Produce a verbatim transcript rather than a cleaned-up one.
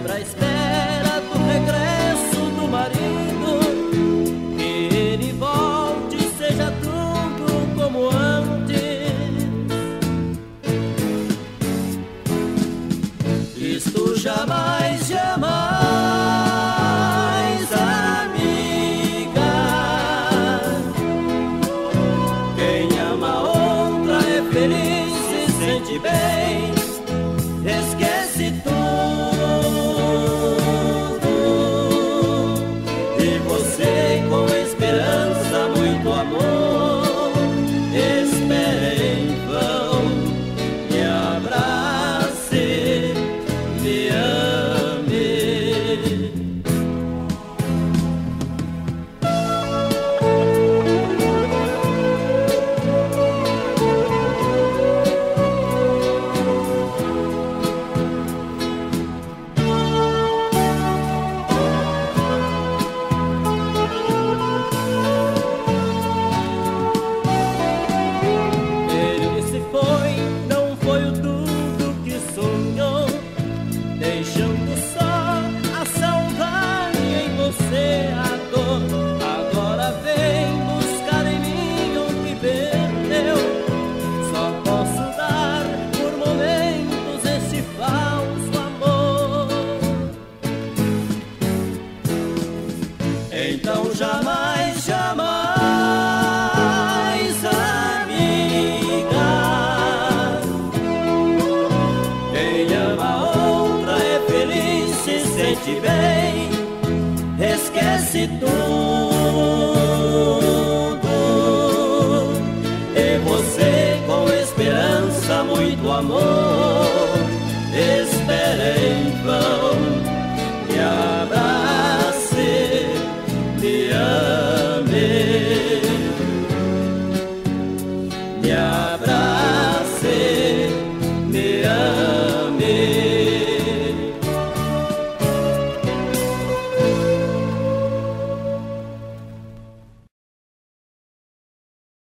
sempre à espera do regresso do marido, que ele volte e seja tudo como antes. Isto jamais, jamais, amiga. Quem ama outra é feliz, se sente bem, esquece tudo. E você, com esperança, muito amor, espera em vão, me abrace, me ame. Ele se foi, não foi o tudo que sonhou, deixando só a saudade em você, a dor. Agora vem buscar em mim o que perdeu. Só posso dar por momentos esse falso amor. Então jamais, jamais, amiga. Quem ama outra é feliz, se sente bem, esquece tudo. E você, com esperança, muito amor, espera em vão, me abrace, me ame, me abrace.